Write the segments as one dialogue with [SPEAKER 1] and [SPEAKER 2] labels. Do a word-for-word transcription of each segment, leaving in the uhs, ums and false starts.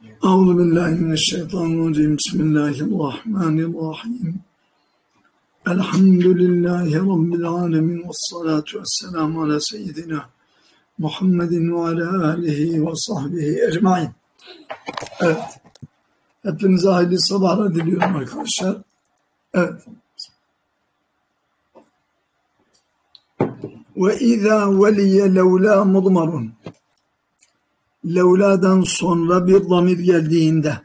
[SPEAKER 1] Euzu billahi mineşşeytanirracim. Bismillahirrahmanirrahim. Elhamdülillahi rabbil alamin ve salatu vesselamu ala seyyidina Muhammedin ve ala alihi ve sahbihi ecmaîn. Evet. Hepinize hayırlı sabahlar diliyorum arkadaşlar. Evet. Ve izâ veliye levlâ mudmarun. Levla'dan sonra bir zamir geldiğinde,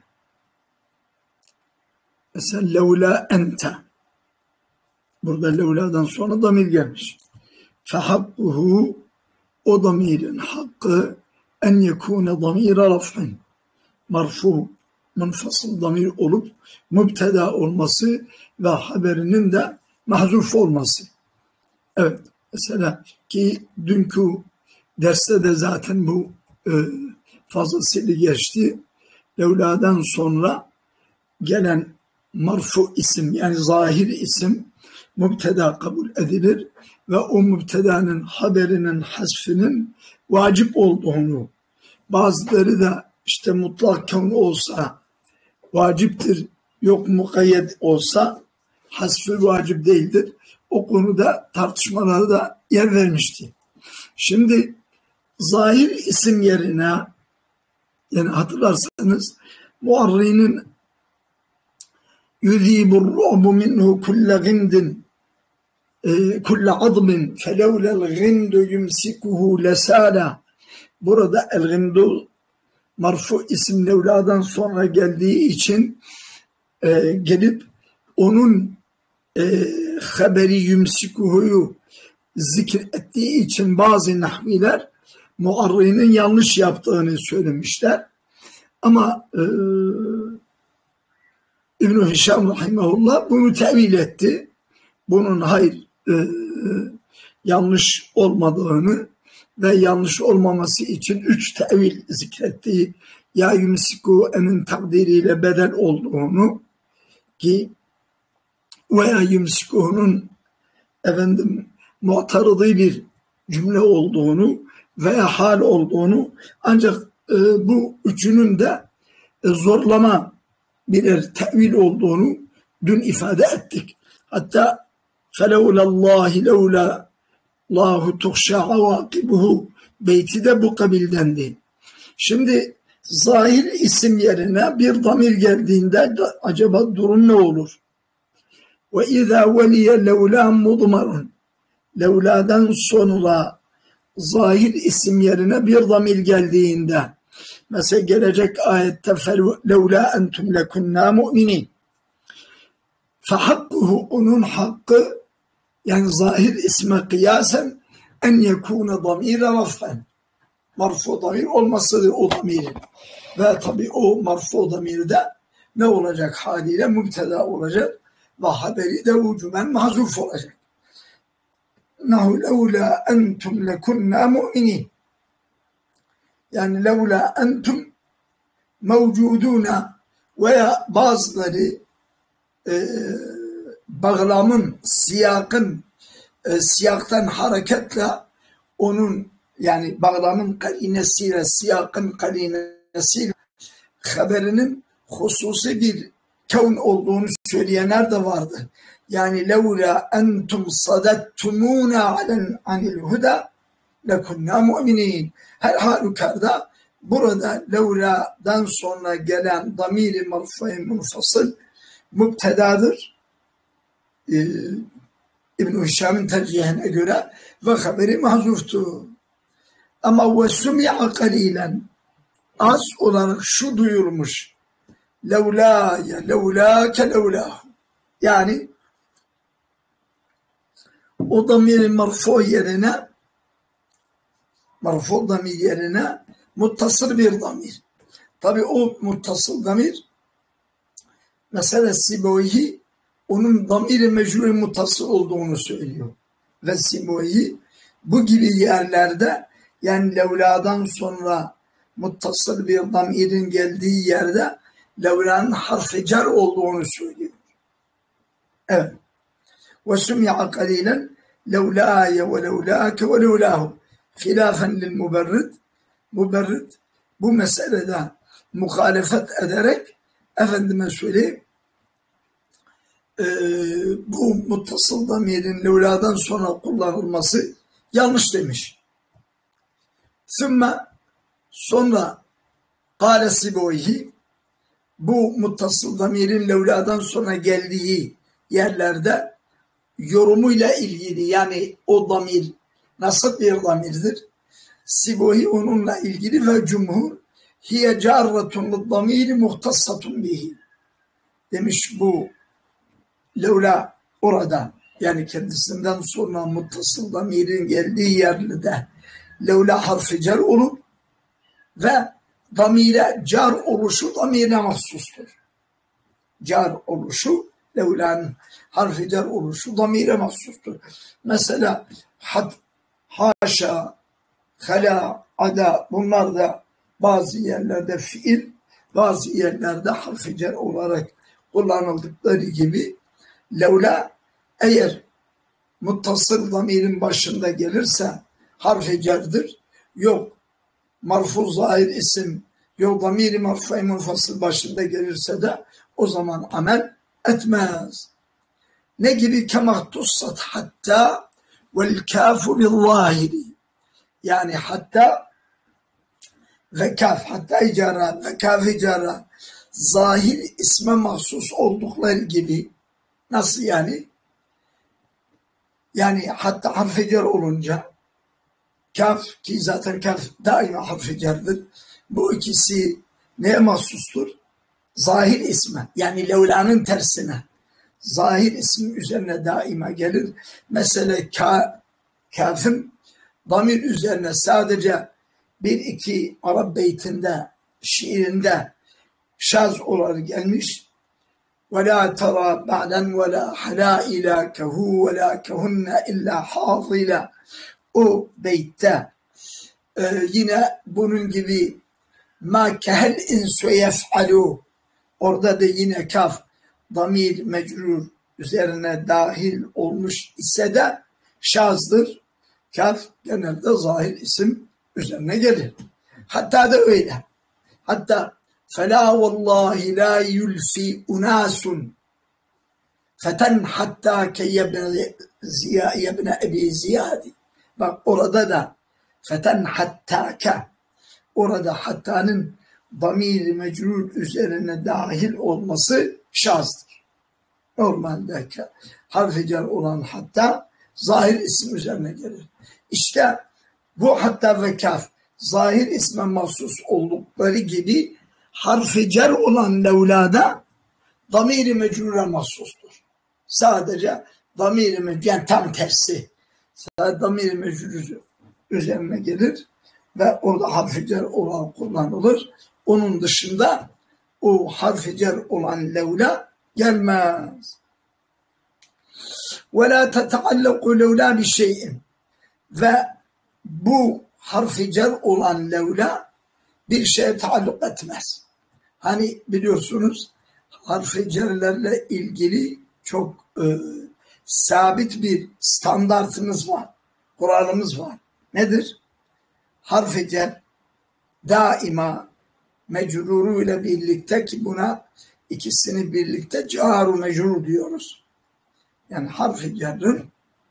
[SPEAKER 1] mesela levla ente, burada levla'dan sonra zamir gelmiş. Fehakkuhu, o zamirin hakkı en yekûne zamîre raf'in, marfu, munfasıl zamir olup mübteda olması ve haberinin de mahzuf olması. Evet, mesela ki dünkü derste de zaten bu e, fazlasıyla geçti. Levla'dan sonra gelen marfu isim, yani zahir isim mübteda kabul edilir ve o mübtedanın haberinin hasfinin vacip olduğunu, bazıları da işte mutlak kavnu olsa vaciptir, yok mukayyet olsa hasfı vacip değildir. O konuda tartışmalara da yer vermişti. Şimdi zahir isim yerine, yani hatırlarsanız Muarri'nin yüzîbur ru'bu minhu kulle gindin kulle admin felevlel gindu yumsikuhu lesâla, burada el gindu marfu isim levladan sonra geldiği için e, gelip onun e, haberi yumsikuhu'yu zikir ettiği için bazı nahviler Muarri'nin yanlış yaptığını söylemişler. Ama e, İbn-i Hişam rahimahullah bunu tevil etti. Bunun hayır e, yanlış olmadığını ve yanlış olmaması için üç tevil zikrettiği, ya yumsiku enin takdiriyle bedel olduğunu ki veya yumsiku'nun efendim mu'tarıdı bir cümle olduğunu veya hal olduğunu, ancak e, bu üçünün de e, zorlama birer tevil olduğunu dün ifade ettik. Hatta felevlallâhi levlâ lâhu tuhşâ avâkibuhu beyti de bu kabildendi. Şimdi zahir isim yerine bir zamir geldiğinde acaba durum ne olur? Ve izâ veliye levlâ mudmarun, levlâdan sonra zahir isim yerine bir zamir geldiğinde, mesela gelecek ayette levlâ entum lekunnâ mu'minîn, fehakkuhu, onun hakkı, yani zahir isme kıyasen en yekûne zamîre raf'en, marfu zamir olmasıdır o zamirin. Ve tabi o marfu zamirde ne olacak? Haliyle mübteda olacak ve haberi de vücuben mahzuf olacak. Nahu levlâ entum lekunnâ mu'minîn, yani levlâ entum mevcudûna, veya bazıları e, bağlamın, siyakın, e, siyaktan hareketle onun, yani bağlamın karinesiyle, siyakın karinesiyle haberinin hususi bir kevn olduğunu söyleyenler de vardı. Yani levlâ entum sadettumûnâ alen anil huda lekunnâ mu'minîn. Her halükarda burada levlâdan sonra gelen damir-i marfu-i munfasıl mübtedadır. Ee, İbn-i Hişam'ın tercihine göre ve haberi mahzuftu. Ama ve sum'a kalilen, az olarak şu duyulmuş. Levlâye levlâke levlâhu, yani o damir marfu yerine, marfu damir yerine muttasıl bir damir. Tabi o muttasıl damir, mesela Sibavî onun damir-i mecrûr muttasıl olduğunu söylüyor. Ve Sibavî bu gibi yerlerde, yani levlâdan sonra muttasıl bir damirin geldiği yerde levlâ'nın harf-i cer olduğunu söylüyor. Evet. Ve sum'a kalilen levlâye ve levlâke ve levlâhu hilâfen lil muberrid. Muberrid bu meselede muhalefet ederek efendime söyleyeyim e, bu muttasıl damirin levladan sonra kullanılması yanlış demiş. Sümme sonra kâle Sibavî bu muttasıl damirin levladan sonra geldiği yerlerde yorumuyla ilgili, yani o damir nasıl bir damirdir? Sibavî onunla ilgili ve cumhur hiye carratun lid-damiri muhtassatun bihi demiş. Bu levla orada, yani kendisinden sonra muttasıl damirin geldiği yerlerde levla harfi cer olur ve damire car oluşu damire mahsustur. Car oluşu, levlanın harfi cer oluşu damire mahsustur. Mesela had, haşa, hala, ada, bunlar da bazı yerlerde fiil, bazı yerlerde harfi cer olarak kullanıldıkları gibi levla eğer muttasıl damirin başında gelirse harfi cerdir. Yok marfu zahir isim, yok damiri marfu-i munfasıl başında gelirse de o zaman amel etmez. Ne gibi? Kemahtussat hatta vel kafu bil zahiri, yani hatta ve kaf, hatta icara ve kaf icara zahir isme mahsus oldukları gibi. Nasıl yani? Yani hatta harf-i cer olunca kaf, ki zaten kaf daima harf-i cerdir. Bu ikisi neye mahsustur? Zahir isme, yani levlanın tersine. Zahir ismi üzerine daima gelir. Mesela ka, kafın damir üzerine sadece bir iki Arap beytinde, şiirinde şaz olarak gelmiş. وَلَا تَرَى بَعْدًا وَلَا حَلَائِلَا كَهُ وَلَا كَهُنَّ اِلَّا حَاضِلًا. O beytte e, yine bunun gibi مَا كَهَلْ اِنْسُ يَفْعَلُوا, orada da yine kaf damir mecrur üzerine dahil olmuş ise de şazdır. Kaf genelde zahir isim üzerine gelir. Hatta da öyle. Hatta فَلَا وَاللّٰهِ لَا يُلْفِي اُنَاسٌ فَتَنْ حَتَّى كَيَّبْنَ اَبِي زِيَادِ. Bak orada da فَتَنْ حَتَّاكَ, orada hattanın damir mecrur üzerine dahil olması şazdır. Normalde harf-i cer olan hatta zahir isim üzerine gelir. İşte bu hatta ve kaf zahir isme mahsus oldukları gibi harf-i cer olan levlada damir-i mecrure mahsustur. Sadece damir-i mecrur, yani tam tersi. Sadece damir-i mecrur üzerine gelir ve orada harf-i cer olan kullanılır. Onun dışında o harf-i cer olan levla gelmez. وَلَا تَتَعَلَّقُ لَوْلَا بِشَيْءٍ, ve bu harf-i cer olan levla bir şeye taalluk etmez. Hani biliyorsunuz harf-i cerlerle ilgili çok e, sabit bir standartımız var, kuralımız var. Nedir? Harf-i cer daima mecruru ile birlikte, ki buna ikisini birlikte car-ı mecrur diyoruz. Yani harf-i cerrin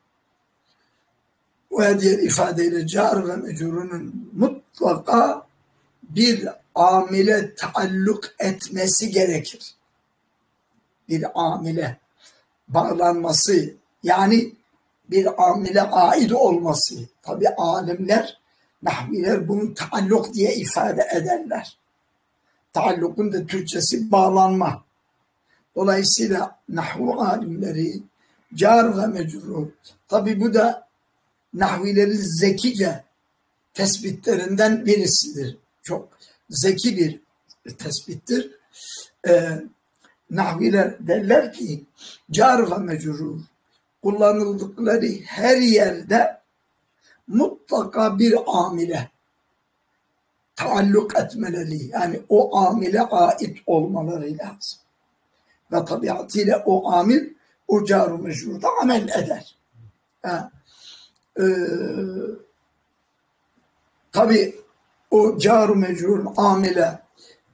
[SPEAKER 1] ve diğer ifadeyle car ve mecrurunun mutlaka bir amile taalluk etmesi gerekir. Bir amile bağlanması, yani bir amile ait olması. Tabi alimler, nahviler bunu taalluk diye ifade ederler. Taallukun da Türkçesi bağlanma. Dolayısıyla nahvu alimleri car ve mecrur. Tabi bu da nahvilerin zekice tespitlerinden birisidir. Çok zeki bir tespittir. Ee, nahviler derler ki car ve mecrur kullanıldıkları her yerde mutlaka bir amile taalluk etmeleri, yani o amile ait olmaları lazım. Ve tabiatıyla o amil o car-ı mecrurda amel eder. Ha. Ee, tabi o car-ı mecrur amile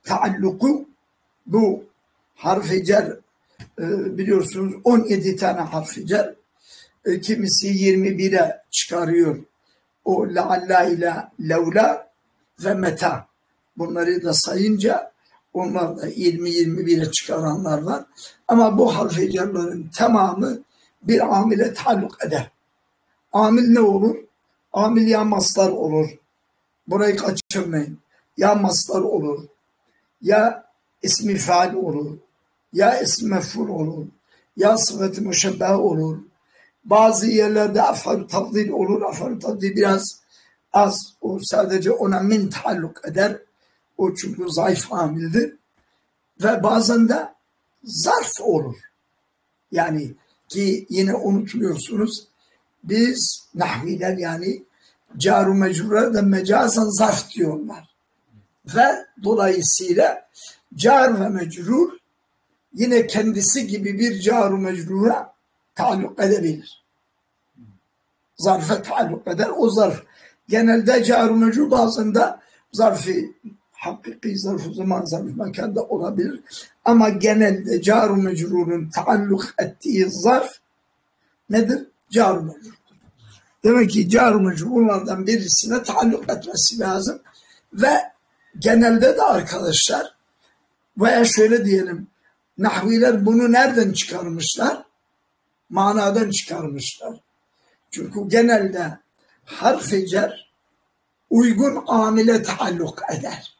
[SPEAKER 1] taalluku, bu harf-i cer e, biliyorsunuz on yedi tane harf-i cer, e, kimisi yirmi bire çıkarıyor. O lealla ile levla ve meta. Bunları da sayınca onlar da yirmi yirmi bire çıkaranlar var. Ama bu harf-i cerlerin tamamı bir amile taalluk eder. Amil ne olur? Amil ya mastar olur. Burayı kaçırmayın. Ya mastar olur. Ya ismi faal olur. Ya ismi mef'ul olur. Ya sıfat-ı müşebbehe olur. Bazı yerlerde af'al tafdil olur. Af'al tafdil biraz az. O sadece ona min taalluk eder. O çünkü zayıf amildir. Ve bazen de zarf olur. Yani ki yine unutmuyorsunuz. Biz nahviler yani car-ı mecrura da mecazen zarf diyorlar. Ve dolayısıyla car ve mecrur yine kendisi gibi bir car-ı mecrura taalluk edebilir. Zarfa taalluk eder. O zarf genelde car-ı mecrur, bazen de zarfı hakiki, zarf-ı zaman, zarf-ı mekanda olabilir. Ama genelde car-ı mecrurun taalluk ettiği zarf nedir? Car-ı mecrur. Demek ki car-ı mecrurlardan birisine taalluk etmesi lazım. Ve genelde de arkadaşlar, veya şöyle diyelim, nahviler bunu nereden çıkarmışlar? Manadan çıkarmışlar. Çünkü genelde harf-i cer uygun amile taalluk eder.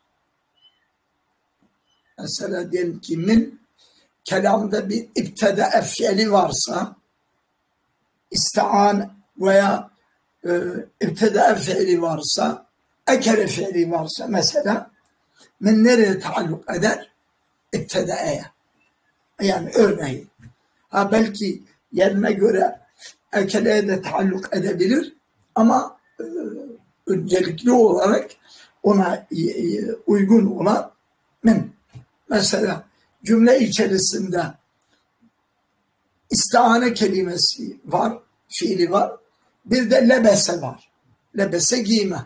[SPEAKER 1] Mesela diyelim ki min, kelamda bir ibteda fiili varsa, istaan veya e, ibteda fiili varsa, ekere fiili varsa mesela, min nereye taalluk eder? İbteda'ya. Yani örneğin. Ha belki yerine göre ekeleye de taalluk edebilir ama e, öncelikli olarak ona e, uygun olan min. Mesela cümle içerisinde istihane kelimesi var, fiili var. Bir de lebese var. Lebese giyme.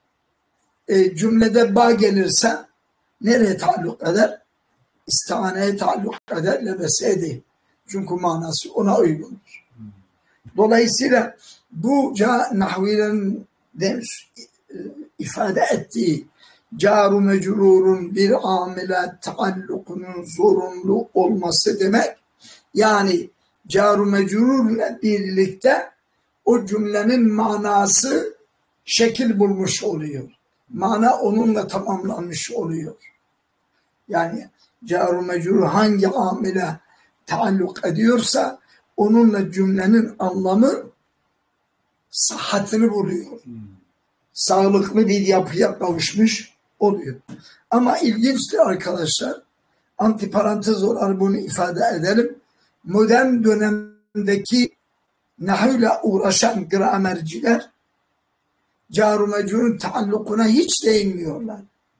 [SPEAKER 1] E, cümlede ba gelirse nereye taalluk eder? İstihaneye taalluk eder, lebese değil. Çünkü manası ona uygundur. Dolayısıyla bu nahvilerin demiş, ifade ettiği car-ı mecrurun bir amile taallukunun zorunlu olması demek, yani car-ı mecrurla birlikte o cümlenin manası şekil bulmuş oluyor. Mana onunla tamamlanmış oluyor. Yani car-ı mecrur hangi amile taalluk ediyorsa onunla cümlenin anlamı sıhhatini buluyor. Hmm. Sağlıklı bir yapıya kavuşmuş oluyor. Ama ilginçtir arkadaşlar. Antiparantez olarak bunu ifade edelim. Modern dönemdeki nahvle uğraşan gramerciler car-ı mecrurun taallukuna hiç değinmiyorlar.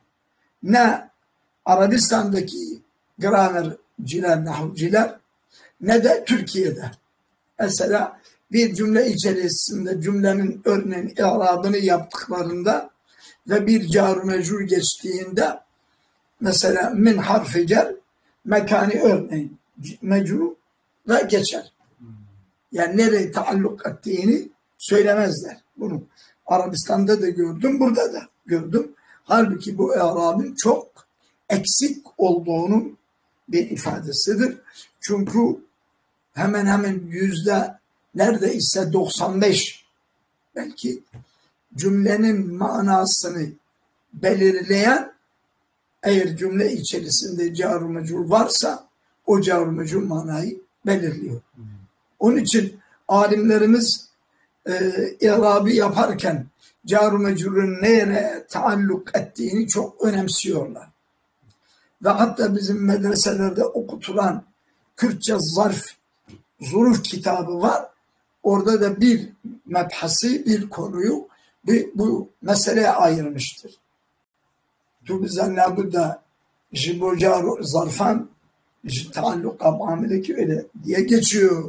[SPEAKER 1] Ne Arabistan'daki gramerciler, nahvciler ne de Türkiye'de. Mesela bir cümle içerisinde cümlenin örneğin i'rabını yaptıklarında ve bir car-ı mecrur geçtiğinde mesela min harfi cer mekani örneğin mecrur ve geçer. Yani nereye taalluk ettiğini söylemezler. Bunu Arabistan'da da gördüm, burada da gördüm. Halbuki bu i'rabın çok eksik olduğunun bir ifadesidir. Çünkü hemen hemen yüzde neredeyse doksan beş belki cümlenin manasını belirleyen, eğer cümle içerisinde car-ı mecrur varsa o car-ı mecrur manayı belirliyor. Hmm. Onun için alimlerimiz e, i'rabı yaparken car-ı mecrurun nereye taalluk ettiğini çok önemsiyorlar. Ve hatta bizim medreselerde okutulan Kürtçe zarf, zuruf kitabı var. Orada da bir mebhası, bir konuyu bir, bu meseleye ayırmıştır. Tubizan labudda jibocar zarfan taalluk amileki öyle diye geçiyor.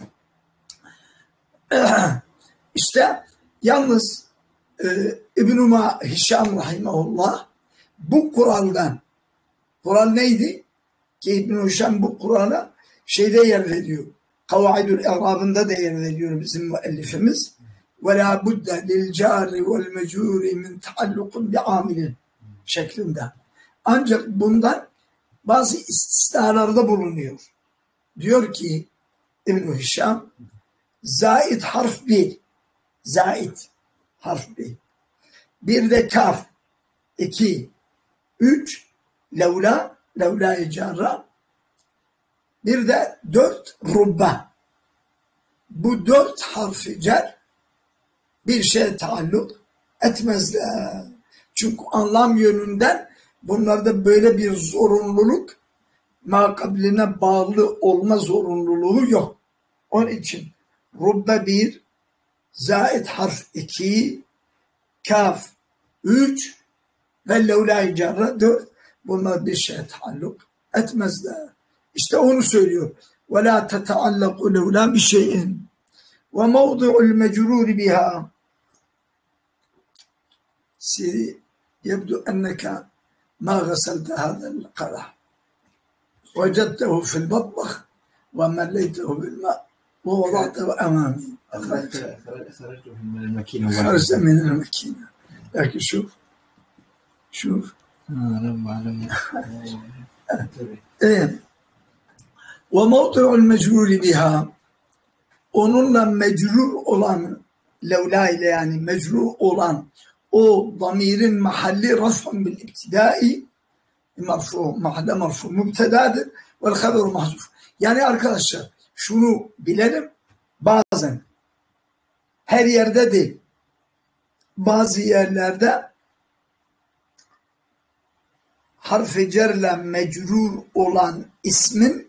[SPEAKER 1] İşte yalnız e, İbn-i Hişam rahimahullah bu kuraldan Kur'an neydi? Ki İbn-i Hişam bu Kur'an'a şeyde yer veriyor. Kavaidül E'rab'ında da yer veriyor bizim müellifimiz. وَلَا بُدَّ لِلْجَارِ وَالْمَجُورِ مِنْ تَعَلُّقٌ بِعَامِلٍ şeklinde. Ancak bundan bazı istisnalarda bulunuyor. Diyor ki İbn-i Hişam, zait harf bir, zait harf bir, bir de kaf, iki, üç, levla, levla-i carra, bir de dört, rubba. Bu dört harfi cer bir şeye taalluk etmezler. Çünkü anlam yönünden bunlarda böyle bir zorunluluk, makabline bağlı olma zorunluluğu yok. Onun için rubbe bir, zait harf iki, kaf üç ve levla-i carra dört. Bunlar bir şeye taalluk etmezler. İşte onu söylüyor. وَلَا تَتَعَلَّقُ لَوْلَا بِشَيْءٍ وَمَوْضِعُ الْمَجْرُورِ بِهَا سيدي يبدو أنك ما غسلت هذا القدح وجدته في المطبخ ومليته بالماء ووضعته أمامي
[SPEAKER 2] خرجته من الماكينة
[SPEAKER 1] خرج من الماكينة لكن شوف شوف إيه وموضع المجرور بها onunla mecrur olan levla ile yani mecrur olan o damirin mahalli raf'un bil ibtidai marfu mahalle marfu mübtedadır vel haberu mahzuf. Yani arkadaşlar şunu bilelim, bazen her yerde değil, bazı yerlerde harf-i cerle mecrur olan ismin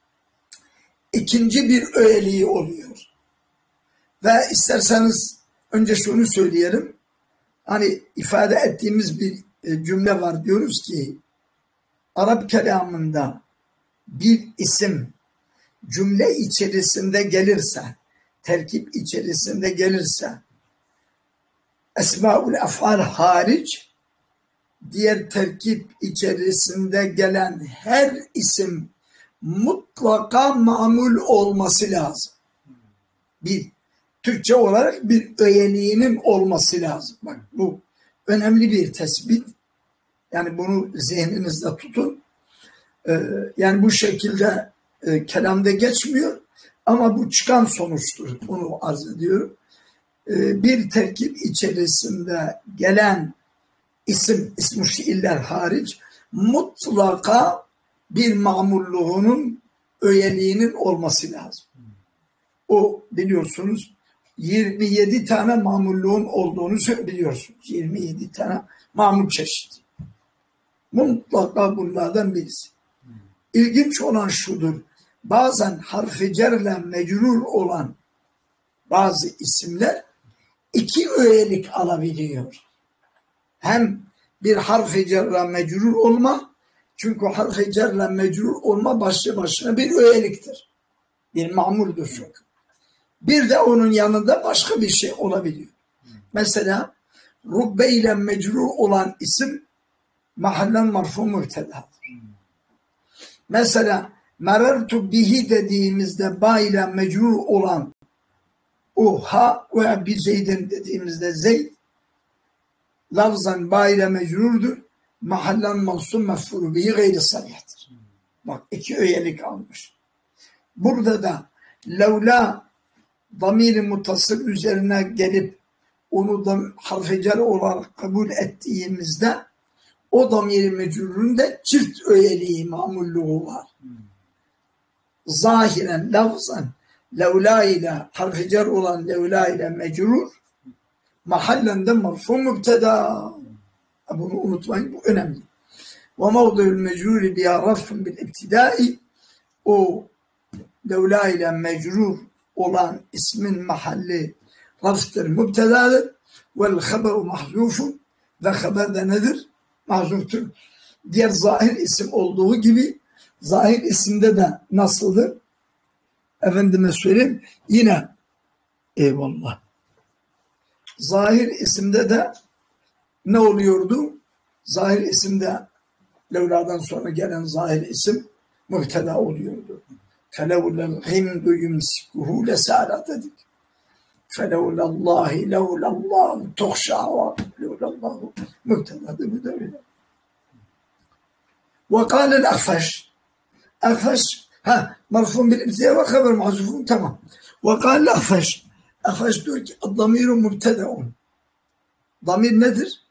[SPEAKER 1] ikinci bir öğeliği oluyor. Ve isterseniz önce şunu söyleyelim. Hani ifade ettiğimiz bir cümle var. Diyoruz ki Arap kelamında bir isim cümle içerisinde gelirse, terkip içerisinde gelirse Esmaül Ef'al hariç diğer terkip içerisinde gelen her isim mutlaka mamul olması lazım. Bir, Türkçe olarak bir öğeliğinin olması lazım. Bak bu önemli bir tespit. Yani bunu zihninizde tutun. Ee, yani bu şekilde e, kelamda geçmiyor ama bu çıkan sonuçtur. Bunu arz ediyorum. Ee, bir terkip içerisinde gelen isim, ism-i şiiller hariç mutlaka bir mamulluğunun öğeliğinin olması lazım. O biliyorsunuz yirmi yedi tane mamulluğun olduğunu biliyorsunuz. yirmi yedi tane mamul çeşidi. Mutlaka bunlardan birisi. İlginç olan şudur. Bazen harf-i cerle mecrur olan bazı isimler iki öğelik alabiliyor. Hem bir harf-i cerle mecrur olma, çünkü harf-i cerle mecrur olma başlı başına bir öğeliktir. Bir mamuldur çünkü. Bir de onun yanında başka bir şey olabiliyor. Mesela rubbe ile mecrur olan isim mahallen marfu mübtedadır. Mesela merertu bihi dediğimizde ba ile mecrur olan o ha veya bir zeyden dediğimizde zeyd lafzan ba ile mecrurdur. Mahallen mansub mef'ul bihi gayri sarihtir. Bak iki öğelik almış. Burada da levla damir-i mutasıl üzerine gelip onu da harf-i cer olarak kabul ettiğimizde o damir-i mecrurunda çift öğeliği mamulluğu var. Zahiren, lafzan levla ile harf-i cer olan levla ile mecrur mahallende marfu mübteda. Bunu unutmayın, bu önemli. Ve mevdu'l mecruri biha raf'un bil ibtidai, o levla ile mecrur olan ismin mahalli raf'tır, mübtedadır. Vel haberu mahzufun, ve haber de nedir? Mahzuftur. Diğer zahir isim olduğu gibi zahir isimde de nasıldır? Efendime söyleyeyim, yine eyvallah. Zahir isimde de ne oluyordu? Zahir isimde Levla'dan sonra gelen zahir isim mübteda oluyordu. فَلَوْلَا الْغِمْدُ يُمْسِكُهُ لَسَارَ dedik. فَلَوْلَا اللّٰهِ لَوْلَا اللّٰهُ تُخْشَعَ لَوْلَا اللّٰهُ mübtedadır bu da öyle. وَقَالَ الْأَخْفَشِ Akfaş, ha, marfun bil ibtiya ve haber mahzufun, tamam. وَقَالَ الْأَخْفَشِ Akfaş diyor ki اَضَّمِيرُ مُبْتَدَعٌ Damir nedir?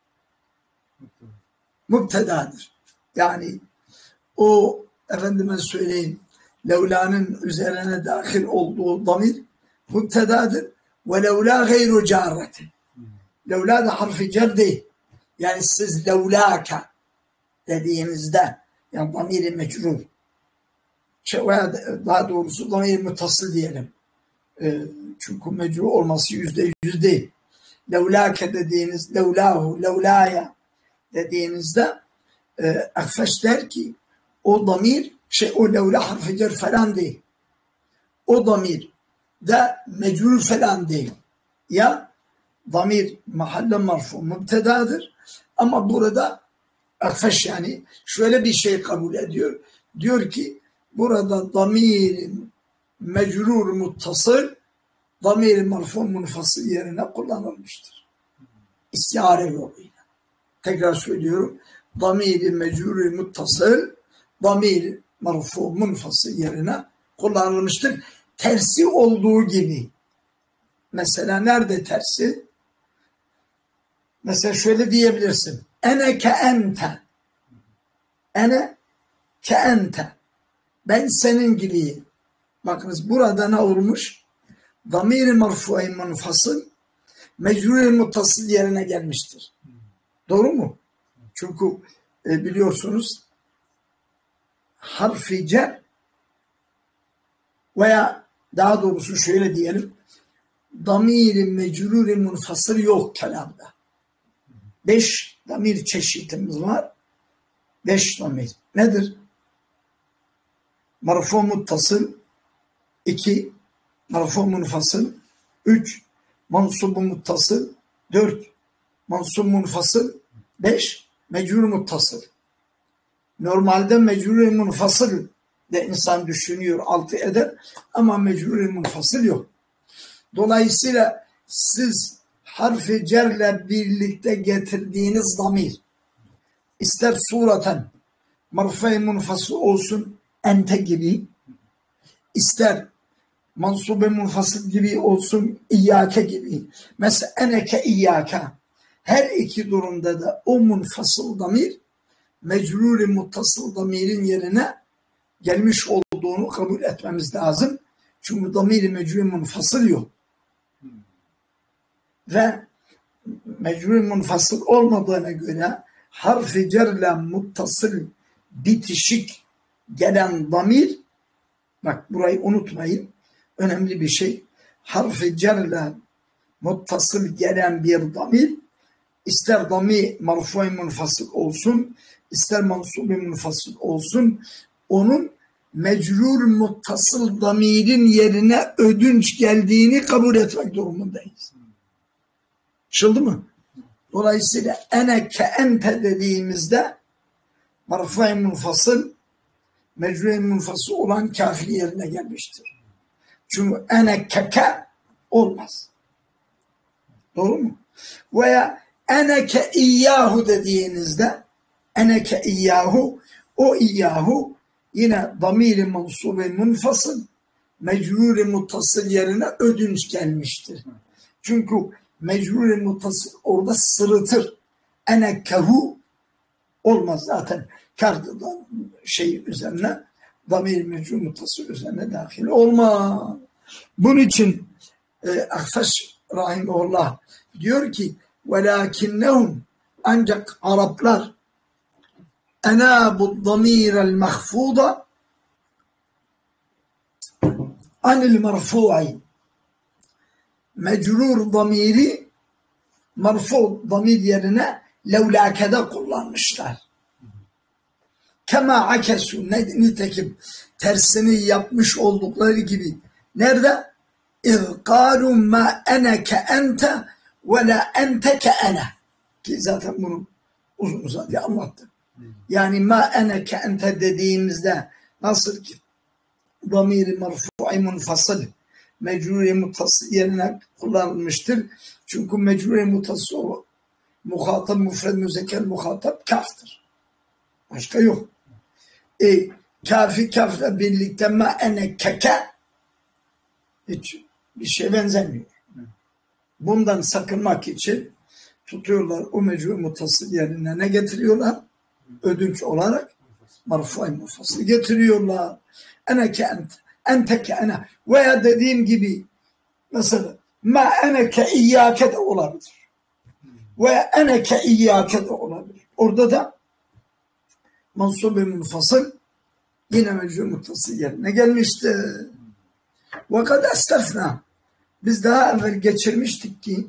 [SPEAKER 1] Mübtedadır. Yani o, efendime söyleyeyim, levla'nın üzerine dahil olduğu damir mübtedadır. Ve levla gayru carreti. Levla da harfi cer değil. Yani siz levlaka dediğinizde, yani damir-i mecrur, şey, veya daha doğrusu damir-i mutasıl diyelim. E, çünkü mecrur olması yüzde yüz değil. Levlake dediğiniz, levlahu, levlaya dediğinizde e, Akfaş der ki o damir, şey, o levla harfi cer falan değil. O damir de mecrur falan değil. Ya damir mahalle marfu mübtedadır ama burada Akfaş yani şöyle bir şey kabul ediyor. Diyor ki burada damirin mecrur muttasıl damir marfu munfasıl yerine kullanılmıştır. İstiare yoluyla. Tekrar söylüyorum. Damir-i mecrur-i muttasıl damir marfu munfasıl yerine kullanılmıştır. Tersi olduğu gibi. Mesela nerede tersi? Mesela şöyle diyebilirsin. Ene ke ente. Ene ke ente. Ben senin gibiyim. Bakınız burada ne olmuş? Damir-i marfu-i munfasıl mecrur-i muttasıl yerine gelmiştir. Doğru mu? Çünkü e, biliyorsunuz harfi cer veya daha doğrusu şöyle diyelim, damir-i mecrur-i munfasıl yok kelamda. Beş damir çeşitimiz var. Beş damir. Nedir? Marfu muttasıl, iki, marfu munfasıl, üç, mansubu muttasıl, dört, mansub munfasıl, beş, mecrur muttasıl. Normalde mecrur munfasıl de insan düşünüyor, altı eder ama mecrur munfasıl yok. Dolayısıyla siz harfi cerle birlikte getirdiğiniz damir ister sureten marfu-i munfasıl olsun ente gibi, ister mansub-i munfasıl gibi olsun iyyake gibi. Mesela eneke iyyake. Her iki durumda da o munfasıl damir mecrur-i muttasıl damirin yerine gelmiş olduğunu kabul etmemiz lazım. Çünkü damir-i mecrur-i munfasıl yok. Ve mecrur-i munfasıl olmadığına göre harf-i cerle muttasıl bitişik gelen damir, bak burayı unutmayın, önemli bir şey. Harf-i cerle muttasıl gelen bir damir ister damir marfu-i munfasıl olsun, ister mansubi munfasıl olsun, onun mecrur muttasıl damirin yerine ödünç geldiğini kabul etmek durumundayız. Anlaşıldı mı? Dolayısıyla ene ke ente dediğimizde marfu-i munfasıl mecrur-i munfasıl olan kafir yerine gelmiştir. Çünkü ene keke olmaz. Doğru mu? Veya eneke iyyahu dediğinizde eneke iyyahu, o iyyahu yine damir-i mansubi munfasıl mecrur-i muttasıl yerine ödünç gelmiştir. Çünkü mecrur-i muttasıl orada sırıtır. Enekehu olmaz zaten. Kardıdan şey üzerine damir-i mecrur muttasıl üzerine dahil olmaz. Bunun için e, Akfaş rahimahullah diyor ki وَلَاكِنَّهُمْ ancak Araplar اَنَابُ الضَّمِيرَ الْمَخْفُوضَ عَنِ الْمَرْفُوعِ mecrur damiri marfu damir yerine levlâkede kullanmışlar. Kema akesu, nitekim tersini yapmış oldukları gibi. Nerede? İzkâlu ma ene ke ente ve la ente ke ene. Ki zaten bunu uzun uzadıya anlattım. Yani ma ene ke ente dediğimizde nasıl ki damiri merfu'i munfasıl mecruri muttasıl yerine kullanılmıştır. Çünkü mecruri muttasıl muhatap, mufred, müzekker muhatap kaftır. Başka yok. E, kafi kafla birlikte ma ene keke hiç bir şey benzemiyor. Bundan sakınmak için tutuyorlar o mecrur muttasıl yerine ne getiriyorlar? Ödünç olarak marfu-i munfasıl getiriyorlar. Ene ke ente, ente ke ene veya dediğim gibi mesela ma ene ke iyyake de olabilir. Veya ene ke iyyake de olabilir. Orada da mansub-i munfasıl yine mecrur muttasıl yerine gelmişti. Ve kad eslefna biz daha evvel geçirmiştik ki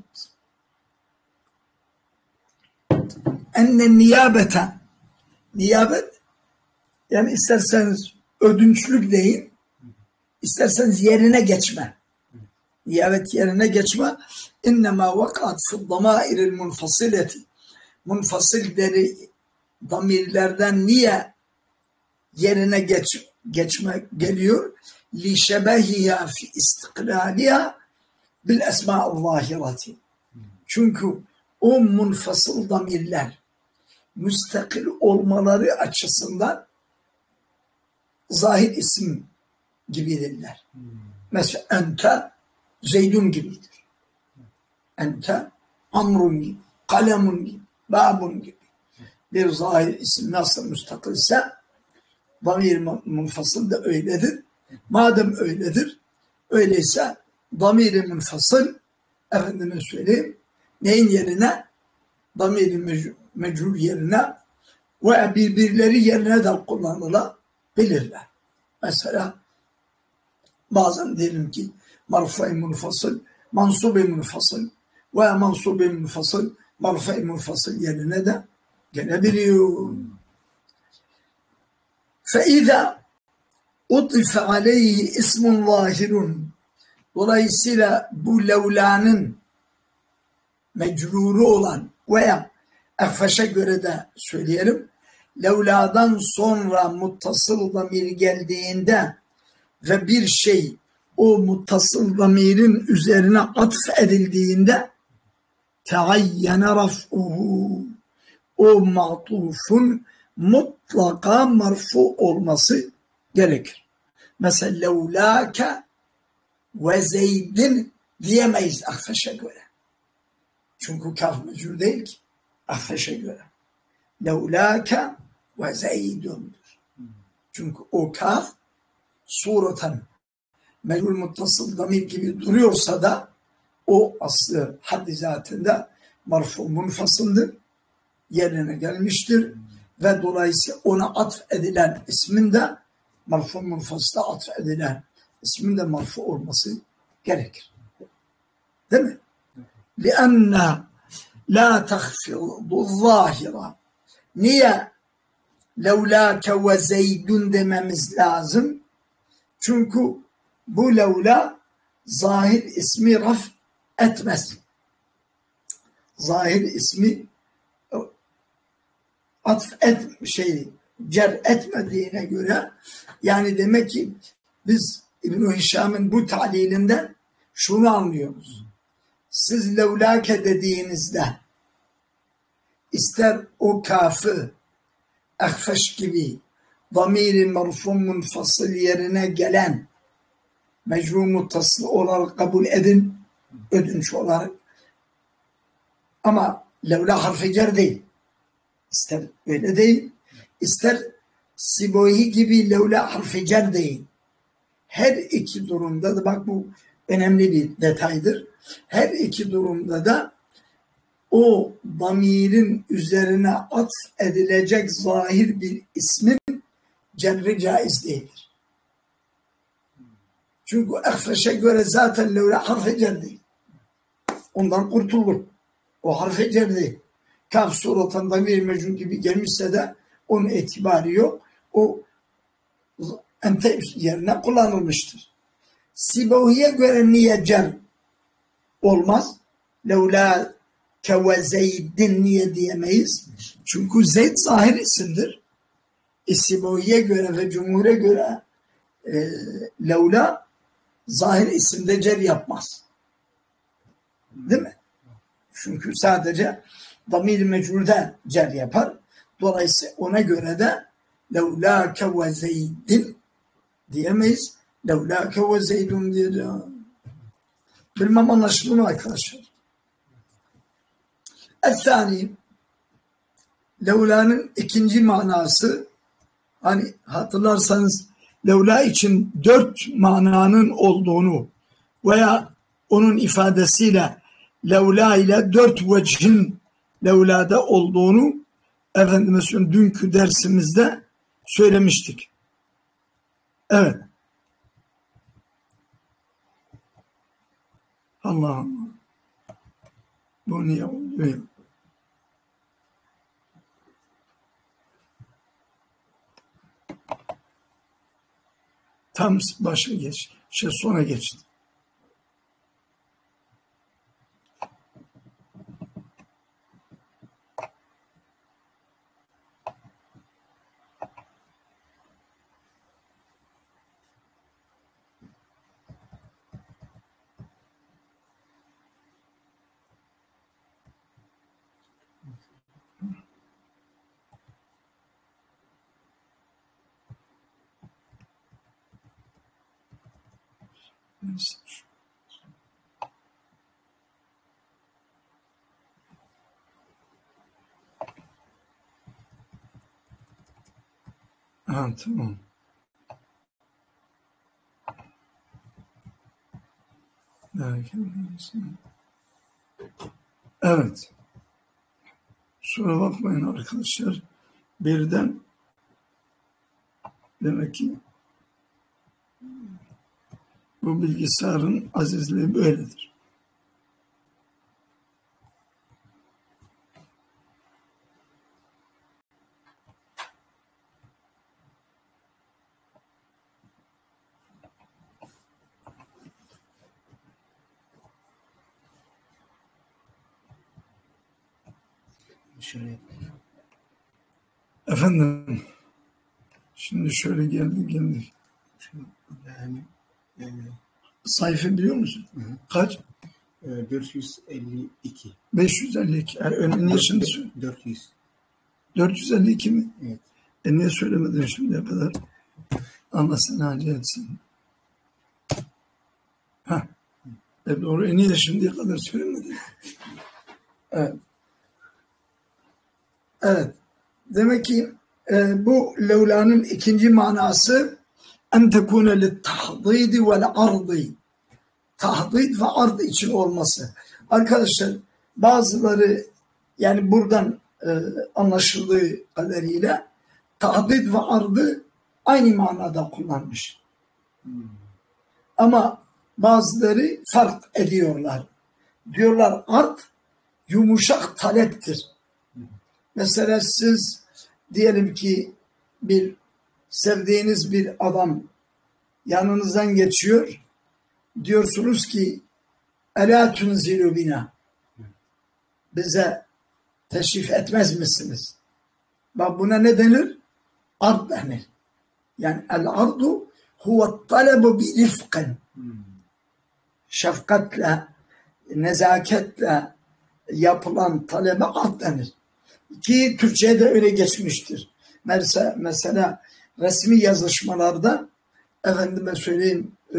[SPEAKER 1] enne niyabete niyabet yani isterseniz ödünçlük deyin, isterseniz yerine geçme. Niyabet yerine geçme. İnnemâ vakat fid damâiril munfasileti munfasilleri damirlerden niye yerine geç, geçme geliyor? Li şebehiya fi istiklaliha bil esma'u zahirati. Çünkü o munfasıl damirler müstakil olmaları açısından zahir isim gibidirler. Hmm. Mesela ente Zeydun gibidir. Ente Amrun gibi, Kalemun gibi, Babun gibi. Bir zahir isim nasıl müstakilse damir munfasıl da öyledir. Madem öyledir, öyleyse damir-i munfasıl efendime söyleyeyim neyin yerine? Damir-i mecrur yerine ve birbirleri yerine de kullanılabilirler. Mesela bazen diyelim ki marfu-i munfasıl, mansub-i munfasıl ve mansub-i munfasıl, marfu-i munfasıl yerine de gelebiliyor. فَاِذَا اُطِفَ عَلَيْهِ اِسْمٌ ظَاهِرٌ dolayısıyla bu levlanın mecruru olan veya Akfaş'a göre de söyleyelim. Levladan sonra muttasıl damir geldiğinde ve bir şey o muttasıl damirin üzerine atf edildiğinde teayyene raf'uhu o ma'tufun mutlaka marfu olması gerekir. Mesela levlâke ve Zeydin diyemeyiz Akfaş'a göre. Çünkü kaf mecrur değil ki. Akfaş'a göre. Levlâke ve Zeydun'dur. Çünkü o kaf sureten mecrur muttasıl damir gibi duruyorsa da o aslı haddi zatında marfu munfasıldır. Yerine gelmiştir. Ve dolayısıyla ona atf edilen ismin de marfu munfasıla atf edilen ismin de marfu olması gerekir. Değil mi? لِأَنَّ لَا تَخْفِضُ الظَّاهِرَ Niye levlâke ve zeydun dememiz lazım? Çünkü bu levla zahir ismi raf etmez. Zahir ismi atf et şey cer etmediğine göre yani demek ki biz İbn-i Hişam'ın bu talilinden şunu anlıyoruz. Siz levlâke dediğinizde ister o kafı Akfaş gibi damir-i merfu munfasıl yerine gelen mecrur muttasıl olarak kabul edin ödünç olarak ama levla harfi cer değil. İster öyle değil, ister sibohi gibi levla harfi cer değil. Her iki durumda da bak bu önemli bir detaydır. Her iki durumda da o damirin üzerine atf edilecek zahir bir ismin cerri caiz değildir. Çünkü Akfaş'a göre zaten levla harfi cer değil. Ondan kurtulur. O harfi cer değil. Kaf suratan damir mecrur gibi gelmişse de onun itibarı yok. O ente yerine kullanılmıştır. Sibohi'ye göre niye cer olmaz? Levla Keve Zeydin niye diyemeyiz? Çünkü Zeyd zahir isimdir. İsmiye göre ve cumhure göre e, levla zahir isimde cer yapmaz. Değil mi? Çünkü sadece damir-i mecrurda cer yapar. Dolayısıyla ona göre de levlâke ve zeydin diyemeyiz. Levlâke ve zeydun diyeceğim. Bilmem anlaşıldı mı arkadaşlar? El-thâni, levla'nın ikinci manası, hani hatırlarsanız levla için dört mananın olduğunu veya onun ifadesiyle levla ile dört vechin levlada olduğunu efendime söyleyeyim dünkü dersimizde söylemiştik. Evet. Allah'ım. Bu niye oluyor? Tam başa geç. Şey sona geçti. Ha, tamam. Evet. Kusura bakmayın arkadaşlar. Birden demek ki bu bilgisayarın azizliği böyledir.
[SPEAKER 2] Şöyle.
[SPEAKER 1] Efendim, şimdi şöyle geldi geldi.
[SPEAKER 2] Yani, yani
[SPEAKER 1] sayfa biliyor musun?
[SPEAKER 2] Hı hı.
[SPEAKER 1] Kaç?
[SPEAKER 2] dört yüz elli iki.
[SPEAKER 1] beş yüz elli iki. Yani önünü şimdi söyle.
[SPEAKER 2] dört yüz.
[SPEAKER 1] dört yüz elli iki mi?
[SPEAKER 2] Evet.
[SPEAKER 1] E niye söylemedin şimdiye kadar? Allah seni hacı etsin. Ha. E doğru. E niye şimdiye kadar söylemedin? Evet. Evet. Demek ki e, bu levlanın ikinci manası en tekune littahdidi vel ardi. Tahdid ve ard için olması. Arkadaşlar bazıları yani buradan e, anlaşıldığı kadarıyla tahdid ve ardı aynı manada kullanmış. Hmm. Ama bazıları fark ediyorlar. Diyorlar ard yumuşak taleptir. Hmm. Mesela siz diyelim ki bir sevdiğiniz bir adam yanınızdan geçiyor. Diyorsunuz ki elâ tunzilu bina, bize teşrif etmez misiniz? Bak buna ne denir? Ard denir. Yani el ardu huve talebu bi rifqin. Şefkatle, nezaketle yapılan talebe ard denir. Ki Türkçe'de öyle geçmiştir. Mesela, mesela resmi yazışmalarda efendime söyleyeyim e,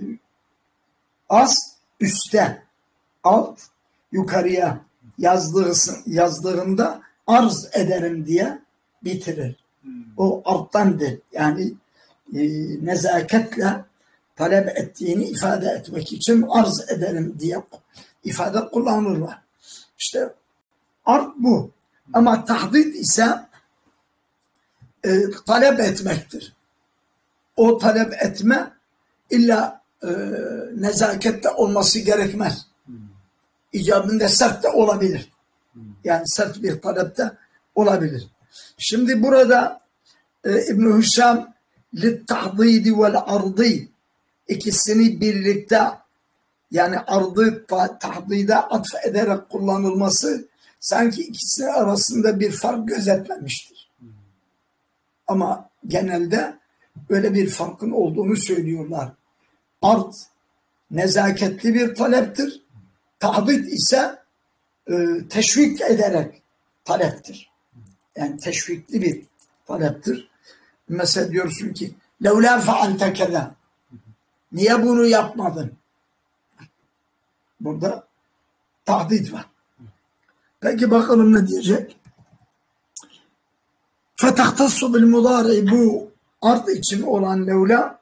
[SPEAKER 1] az üstte, alt yukarıya yazdığısın, yazdığında arz ederim diye bitirir. Hmm. O alttandır. Yani e, nezaketle talep ettiğini ifade etmek için arz ederim diye ifade kullanırlar. İşte art bu. Hmm. Ama tahdid ise e, talep etmektir. O talep etme illa e, nezakette olması gerekmez. Hmm. İcabında sert de olabilir. Hmm. Yani sert bir talepte olabilir. Şimdi burada e, İbn-i Hişam لِلْتَحْضِيدِ وَالْعَرْضِ ikisini birlikte Yani ardı tahdide atf ederek kullanılması sanki ikisi arasında bir fark gözetmemiştir. Ama genelde böyle bir farkın olduğunu söylüyorlar. Ard nezaketli bir taleptir. Tahdid ise e, teşvik ederek taleptir. Yani teşvikli bir taleptir. Mesela diyorsun ki لَوْلَا فَعَلْتَ كَذَا niye bunu yapmadın? Burada tahdid var. Peki bakalım ne diyecek? فَتَخْتَصُ بِالْمُضَارِ bu ard için olan levla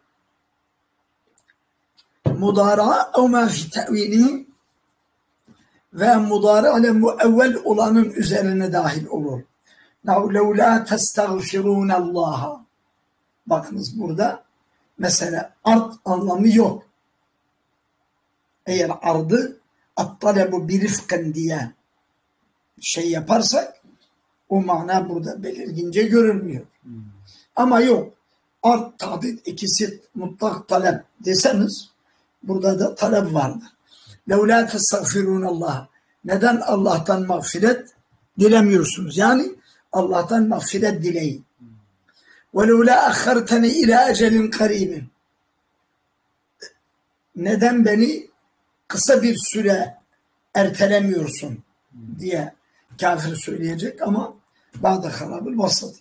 [SPEAKER 1] mudara o ma fi te'vili ve mudara ile muevvel olanın üzerine dahil olur. لَوْلَا تَسْتَغْفِرُونَ اللّٰهَ bakınız burada mesela ard anlamı yok. Eğer ardı at-talebu birifken diye şey yaparsak o mana burada belirgince görülmüyor. Hmm. Ama yok. Art, tahdid ikisi mutlak talep deseniz burada da talep vardır. لَوْلَا تَسْتَغْفِرُونَ اللّٰهَ neden Allah'tan mağfiret dilemiyorsunuz? Yani Allah'tan mağfiret dileyin. وَلَوْلَا أَخَّرْتَنِ اِلَى اَجَلٍ قَرِيبٍ neden beni kısa bir süre ertelemiyorsun diye kafir söyleyecek ama ba'de harabil vasat.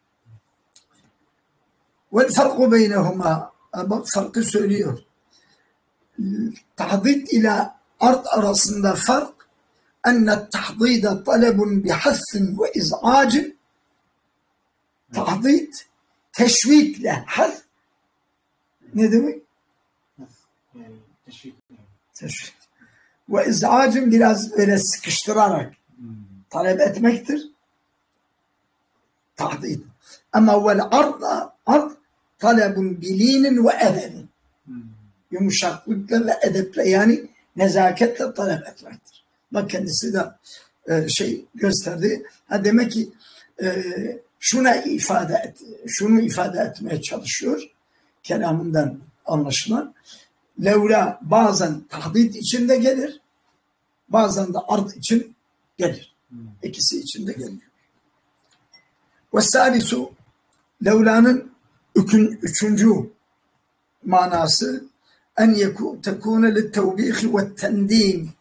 [SPEAKER 1] Vel farku beynehuma bak farkı söylüyor. Tahdid ile ard arasında fark enne tahdide talebun bihassin ve iz'acin tahdid teşvikle has ne demek?
[SPEAKER 2] Teşvik.
[SPEAKER 1] Teşvik. Ve iz'acin biraz böyle sıkıştırarak hmm. talep etmektir. Tahdid. Ama vel arda ard talebun bilinin ve edebin. Hmm. Yumuşaklıkla ve edeple yani nezaketle talep etmektir. Bak kendisi de e, şey gösterdi. Ha demek ki e, şuna ifade et, şunu ifade etmeye çalışıyor. Kelamından anlaşılan. Levla bazen tahdid içinde gelir, bazen de ard için gelir. Hmm. İkisi içinde geliyor. Ve salisu levlanın üçüncü manası en yeku tekune littevbihi ve tendin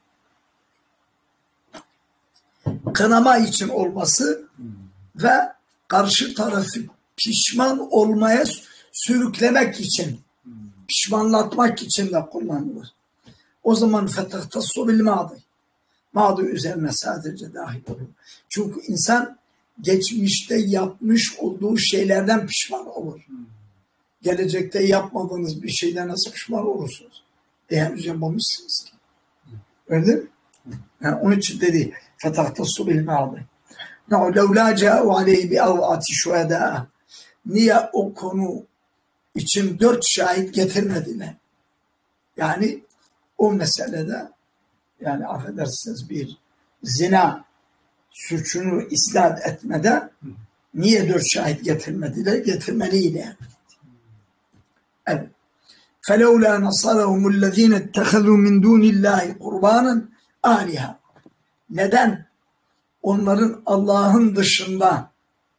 [SPEAKER 1] kınama için olması hmm. ve karşı tarafı pişman olmaya sürüklemek için hmm. pişmanlatmak için de kullanılır. O zaman fetahtassu bil madi madi üzerine sadece dahil olur. Çünkü insan geçmişte yapmış olduğu şeylerden pişman olur. Hmm. Gelecekte yapmadığınız bir şeyden nasıl pişman olursunuz? E henüz yapmamışsınız ki. Öyle mi? Yani onun için dedi fetahtassu bil madi. لَوْلَا جَاءُوا عَلَيْهِ بِأَوْعَةِ شُهَدَاءَ niye o konu için dört şahit getirmediler? Yani o meselede yani affedersiniz bir zina suçunu isnat etmede niye dört şahit getirmediler? Getirmeliydi. Evet. فَلَوْلَا نَصَرَهُمُ الَّذ۪ينَ اتَّخَذُوا مِنْ دُونِ اللّٰهِ قُرْبَانًا آلِهَا neden onların Allah'ın dışında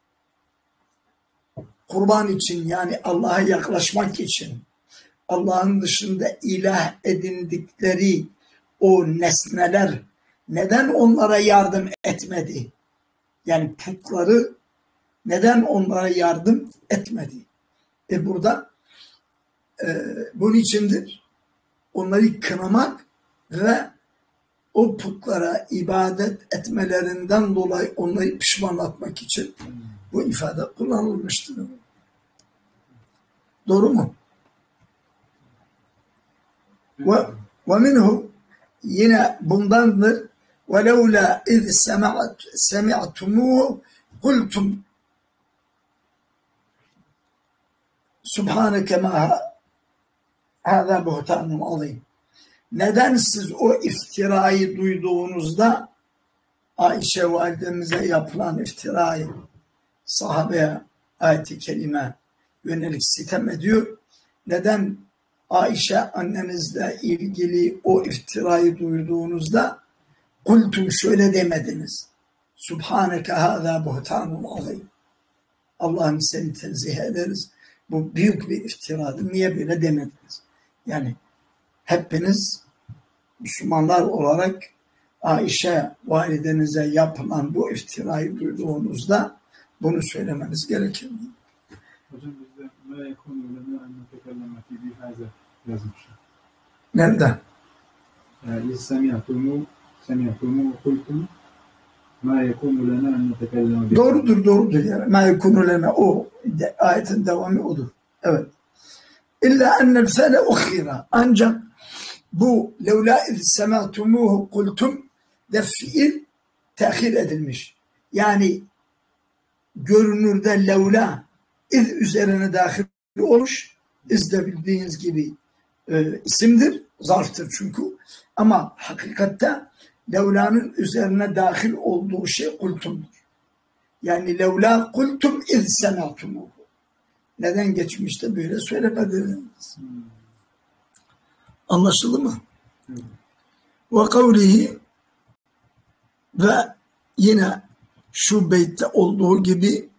[SPEAKER 1] kurban için yani Allah'a yaklaşmak için Allah'ın dışında ilah edindikleri o nesneler neden onlara yardım etmedi? Yani putları neden onlara yardım etmedi? E burada e, bunun içindir. Onları kınamak ve o putlara ibadet etmelerinden dolayı onları pişmanlatmak için bu ifade kullanılmıştır. Doğru mu? Ve ve minhu yine bundandır. Ve levla iz semi'tumuhu kultum subhaneke ma hâzâ buhtanun azîm. Neden siz o iftirayı duyduğunuzda Ayşe validemize yapılan iftirayı sahabeye ayet-i kerime yönelik sitem ediyor. Neden Ayşe annenizle ilgili o iftirayı duyduğunuzda kultum şöyle demediniz. Subhaneke hâzâ buhtanul azîm. Allah'ım seni tenzih ederiz. Bu büyük bir iftiradır. Niye böyle demediniz? Yani hepiniz Müslümanlar olarak Ayşe validenize yapılan bu iftirayı duyduğunuzda bunu söylemeniz gerekir.
[SPEAKER 3] Hocam bizde ne yakın ulema en tekelleme fi bihaza yazmış.
[SPEAKER 1] Nerede?
[SPEAKER 3] Yani semiyatumu semiyatumu kultum ma yekunu lena en tekelleme.
[SPEAKER 1] Doğrudur, doğrudur yani. Ma yekunu lena o de, ayetin devamı odur. Evet. İlla ennel fele ukhira. Ancak bu levla iz sematumuhu kultum de fiil tehir edilmiş. Yani görünürde levla iz üzerine dahil olmuş. İz de bildiğiniz gibi e, isimdir, zarftır çünkü. Ama hakikatte levlanın üzerine dahil olduğu şey kultumdur. Yani levla kultum iz sematumuhu. Neden geçmişte böyle söylemediniz? Hmm. Anlaşıldı mı? Hmm. Ve kavlihi ve yine şu beytte olduğu gibi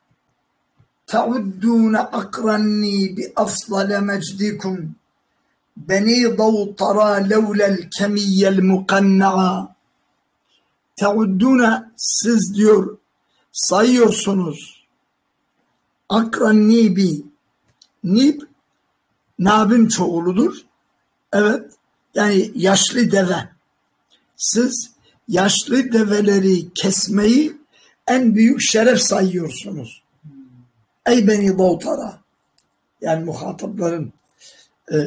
[SPEAKER 1] ta'uddûne akranni bi afdale mecdikum beni davtara levlel kemiyyel mukanna'a. Ta'uddûne siz diyor sayıyorsunuz. Akranni bi nib nabın çoğuludur. Evet. Yani yaşlı deve. Siz yaşlı develeri kesmeyi en büyük şeref sayıyorsunuz. Ey beni davtara. Yani muhatapların e, e,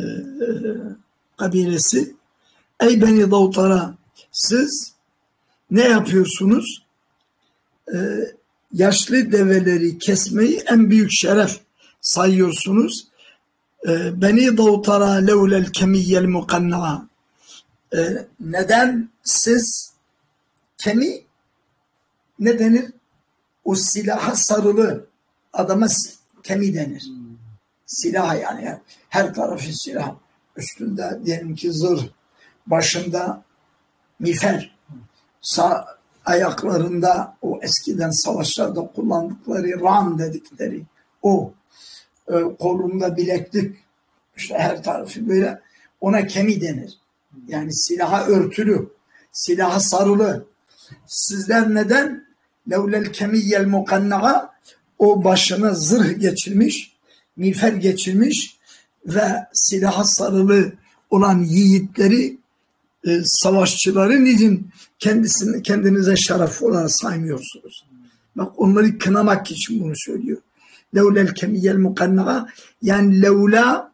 [SPEAKER 1] kabilesi. Ey beni davtara. Siz ne yapıyorsunuz? E, yaşlı develeri kesmeyi en büyük şeref sayıyorsunuz. E, beni davtara levlel kemiyyel mukanna'a. E, neden siz kemi ne denir? O silaha sarılı adama kemi denir. Silah yani, yani her tarafı silah. Üstünde diyelim ki zırh, başında miğfer, sağ ayaklarında o eskiden savaşlarda kullandıkları ram dedikleri o, e, kolunda bileklik, işte her tarafı böyle, ona kemi denir. Yani silaha örtülü, silaha sarılı. Sizler neden? Levlel kemiyyel mukanna'a, o başına zırh geçirmiş, miğfer geçirmiş ve silaha sarılı olan yiğitleri, e, savaşçıları niçin kendisini kendinize şeref olarak saymıyorsunuz? Bak, onları kınamak için bunu söylüyor. Levlel kemiyyel mukanna'a, yani levla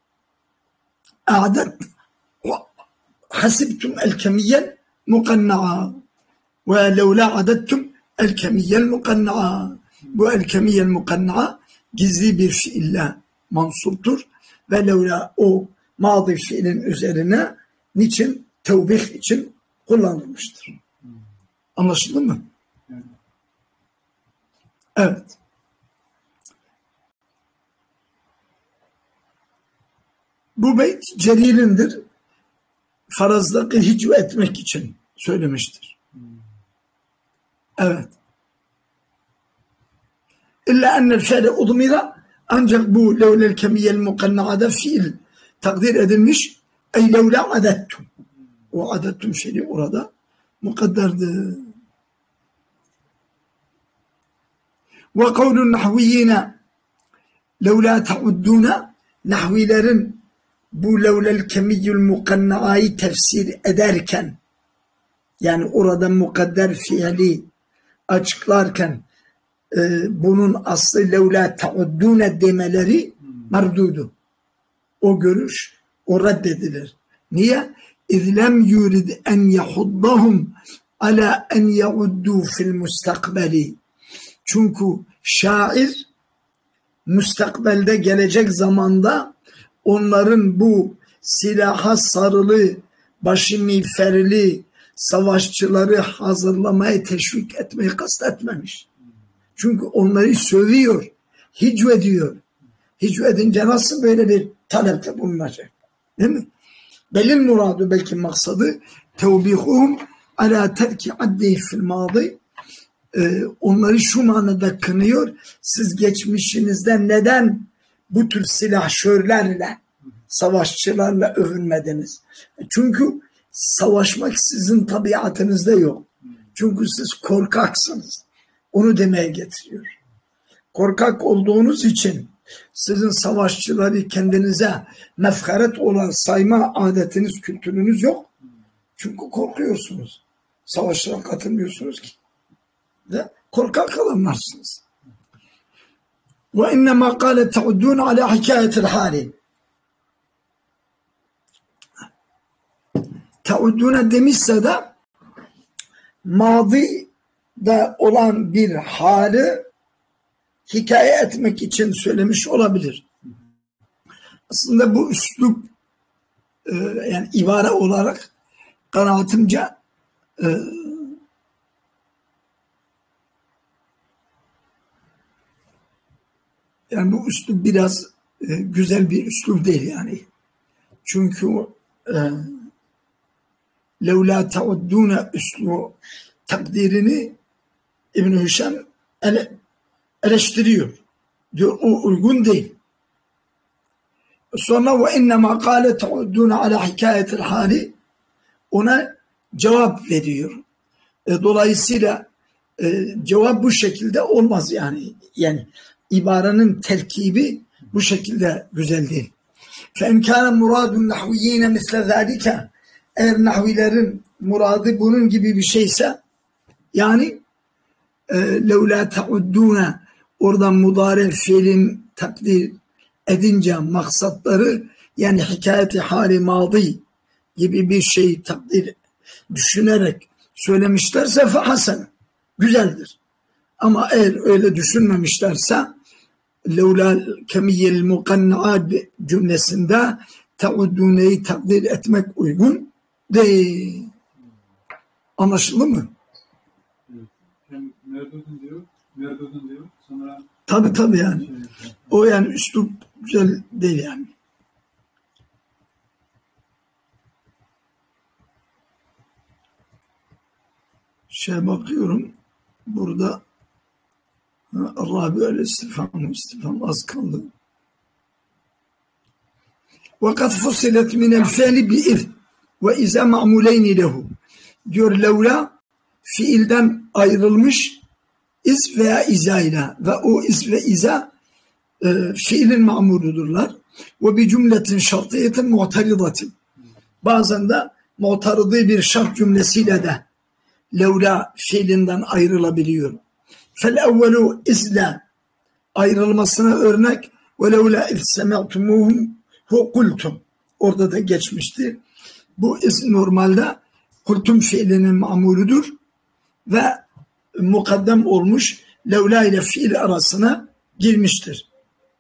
[SPEAKER 1] a'det hasibtum el kemiyyel mukanna'a ve levla adettum el kemiyyel mukanna'a. Bu el kemiyyel mukanna'a gizli bir fiille mansuptur ve levla o mazi fiilin üzerine niçin? Tevbih için kullanılmıştır. Anlaşıldı mı? Evet. Bu beyt Celil'indir. Farazdaki hicve etmek için söylemiştir. Evet. İlla ennel fe'le udmira, ancak bu levlel kemiyyel mukanna'da fiil takdir edilmiş. Ey levla adettum. O adettum şeyi orada mukadderdir. Ve kavlun nahviyyine levla ta'udduna, nahvilerin bu levlel kemiyyül mukanna'ayı tefsir ederken, yani orada mukadder fiili açıklarken e, bunun aslı levla ta'uddune demeleri mardudu. O görüş o reddedilir. Niye? İzlem yurid en yahuddahum ala en yauddu fil mustakbeli. Çünkü şair müstakbelde, gelecek zamanda onların bu silaha sarılı, başı miğferli savaşçıları hazırlamaya teşvik etmeyi kastetmemiş. Çünkü onları sövüyor, hicve diyor. Hicve edince nasıl böyle bir talepte bulunacak. Değil mi? Belin muradı belki maksadı tevbihuhum ala terki addi fil madi. Ee, onları şu manada kınıyor. Siz geçmişinizde neden bu tür silahşörlerle, savaşçılarla övünmediniz? Çünkü savaşmak sizin tabiatınızda yok. Çünkü siz korkaksınız. Onu demeye getiriyor. Korkak olduğunuz için sizin savaşçıları kendinize mefkaret olan sayma adetiniz, kültürünüz yok. Çünkü korkuyorsunuz. Savaşlara katılmıyorsunuz ki. Ve korkak olanlarsınız. Ve innema kâle te'uddûne alâ hikâyetil hâli. Te'uddûne demişse de madide olan bir hali hikaye etmek için söylemiş olabilir. Aslında bu üslup e, yani ibare olarak kanaatimce e, yani bu üslup biraz e, güzel bir üslup değil yani. Çünkü e, levla te'uddûne üslu takdirini İbn-i Hişam ele, eleştiriyor. Diyor o uygun değil. Sonra ve innema kâle te'uddûne alâ hikâyetil hâli ona cevap veriyor. E, dolayısıyla e, cevap bu şekilde olmaz yani. Yani ibarenin terkibi bu şekilde güzel değil. فَاِنْ كَانَ مُرَادُ النَّحْوِيِّينَ مِثْلَ ذَٰلِكَ eğer nahvilerin muradı bunun gibi bir şeyse yani لَوْلَا تَعُدُّونَ oradan mudare fiilin takdir edince maksatları yani hikayeti hali madi gibi bir şey takdir düşünerek söylemişlerse fehasen güzeldir. Ama eğer öyle düşünmemişlerse levla kemiyyel mukanna'a cümlesinde teudduneyi takdir etmek uygun değil. Anlaşıldı mı?
[SPEAKER 3] Evet. Hem merdudun diyor, merdudun diyor. Sonra
[SPEAKER 1] tabii tabii yani. Şey, o yani üslup güzel değil yani. Şey bakıyorum burada Rabi öyle istifam istifam az kaldı. وَقَدْ فُصِلَتْ مِنَ الْفَعْلِ بِإِذْ وَاِذَا مَعْمُولَيْنِ لَهُ diyor levla fiilden ayrılmış iz veya iza ile ve o iz ve iza e, fiilin ma'murudurlar. Ve bir cümletin şartiyetin mu'taridatin. Bazen de mu'tarıdığı bir şart cümlesiyle de levla fiilinden ayrılabiliyor. Fel evvelu izle ayrılmasına örnek ve levla iz semi'tumuhum hu kultum. Orada da geçmişti. Bu iz normalde kultum fiilinin ma'muludur ve mukaddem olmuş levla ile fiil arasına girmiştir.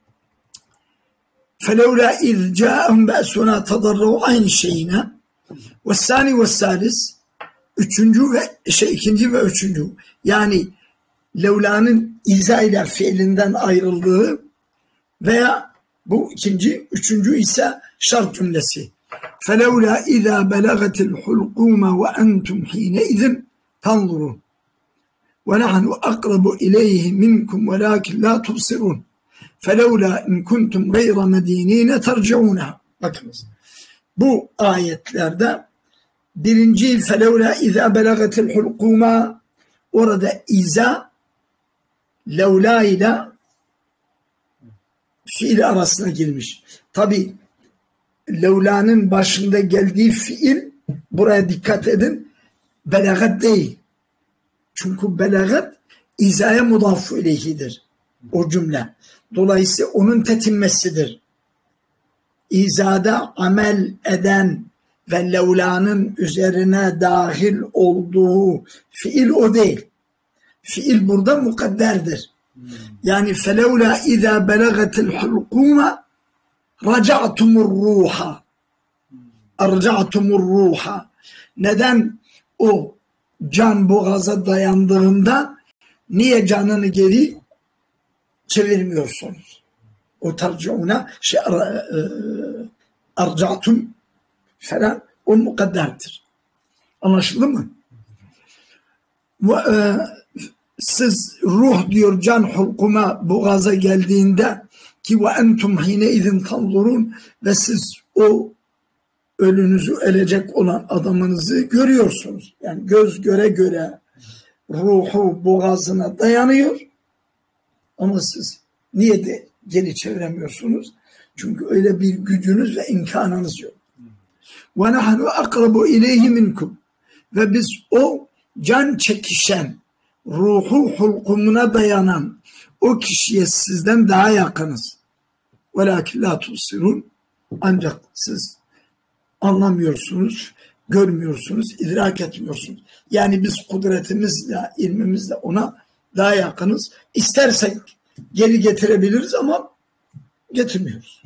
[SPEAKER 1] فَلَوْلَا اِذْ جَاءَهُمْ بَأْسُنَا تَضَرَّوْا aynı şeyine وَالثَّانِ وَالثَّالِسِ üçüncü ve şey ikinci ve üçüncü yani levla'nın iza ile fiilinden ayrıldığı veya bu ikinci, üçüncü ise şart cümlesi. فَلَوْلَا اِذَا بَلَغَتِ الْحُلْقُومَ وَاَنْتُمْ حِينَئِذٍ تَنْظُرُونَ وَنَحْنُ أَقْرَبُ إِلَيْهِ مِنْكُمْ وَلَكِنْ لَا تُبْصِرُونَ فَلَوْلَا اِنْ كُنْتُمْ غَيْرَ مَد۪ين۪ينَ تَرْجَعُونَهَا bakınız. Bu ayetlerde birinci فَلَوْلَا اِذَا بَلَغَتِ الْحُلْقُومَ orada iza levla ile fiil arasına girmiş. Tabi levla'nın başında geldiği fiil buraya dikkat edin belagat değil. Çünkü belagat izaya mudaffu ileyhidir. O cümle. Dolayısıyla onun tetinmesidir. İzada amel eden ve levla'nın üzerine dahil olduğu fiil o değil. Fiil burada mukadderdir. Yani felevla izâ belagatil hulqûme raca'tumur ruha. Arca'tumur ruha. Neden o can boğaza dayandığında niye canını geri çevirmiyorsunuz? O terciuna şey arcatum falan o mukadderdir. Anlaşıldı mı? Ve, e, siz ruh diyor can hulkuma boğaza geldiğinde ki ve entum hine izin tanzurun ve siz o ölünüzü ölecek olan adamınızı görüyorsunuz. Yani göz göre göre ruhu boğazına dayanıyor ama siz niye de geri çeviremiyorsunuz? Çünkü öyle bir gücünüz ve imkanınız yok. Ve nahnu akrabu ileyhi minkum ve biz o can çekişen ruhu hulkumuna dayanan o kişiye sizden daha yakınız. Velakin la tubsirun ancak siz anlamıyorsunuz, görmüyorsunuz, idrak etmiyorsunuz. Yani biz kudretimizle, ilmimizle ona daha yakınız. İstersek geri getirebiliriz ama getirmiyoruz.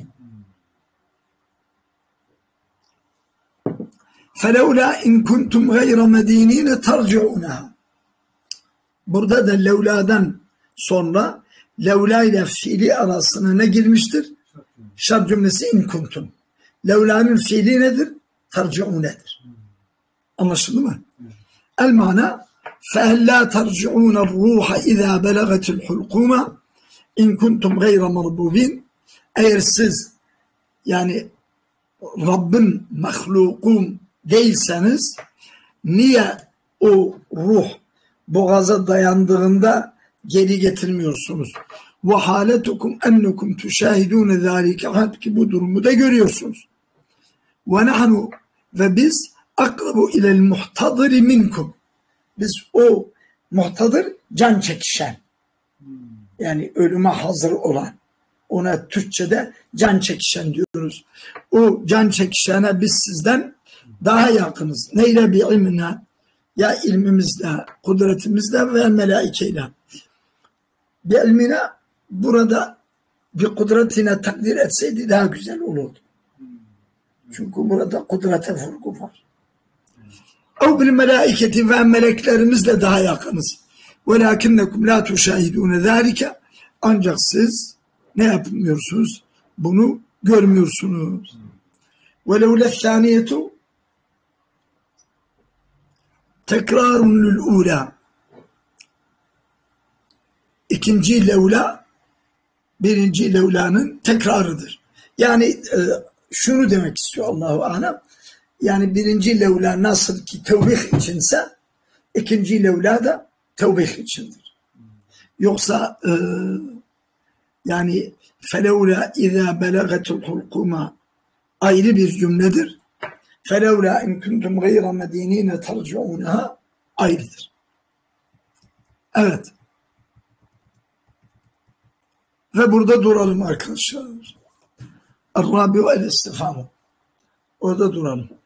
[SPEAKER 1] فَلَوْلَا اِنْ كُنْتُمْ غَيْرَ مَد۪ين۪ينَ تَرْجِعُونَهَا Burada da levladan sonra levla ile fiili arasına ne girmiştir? Şart cümlesi in kuntum. Levla'nın fiili nedir? Terci'unedir. Anlaşıldı mı? El mana فَهَلْ لَا تَرْجِعُونَ الرُّوحَ اِذَا بَلَغَتِ الْحُلْقُومَ اِنْ كُنْتُمْ غَيْرَ مَرْبُوبِينَ Eğer siz yani Rabbin mahlukum değilseniz niye o ruh boğaza dayandığında geri getirmiyorsunuz? Ve haletukum ennukum tuşahidun zalike halbuki bu durumu da görüyorsunuz. Ve nahnu ve biz akrabu ilel muhtadiri minkum. Biz o muhtadır can çekişen. Yani ölüme hazır olan. Ona Türkçe'de can çekişen diyoruz. O can çekişene biz sizden daha yakınız. Neyle bi ilmine? Ya ilmimizle, kudretimizle ve melaikeyle. Bir ilmine burada bir kudretine takdir etseydi daha güzel olurdu. Çünkü burada kudrete vurgu var. O bil melaiketi ve meleklerimizle daha yakınız. Velakinnekum la tuşahidune zalike ancak siz ne yapmıyorsunuz? Bunu görmüyorsunuz. Velevle thaniyetu tekrarun lil ula. İkinci levla birinci levlanın tekrarıdır. Yani e, şunu demek istiyor Allahu alem. Yani birinci levla nasıl ki tevbih içinse ikinci levla da tevbih içindir. Yoksa e, yani felevla izâ belegatul hulkuma ayrı bir cümledir. Felevla in kuntum gayra medînîne terci'ûneha ayrıdır. Evet. Ve burada duralım arkadaşlar. Er-Rabi'u el-istifamı. Orada duralım.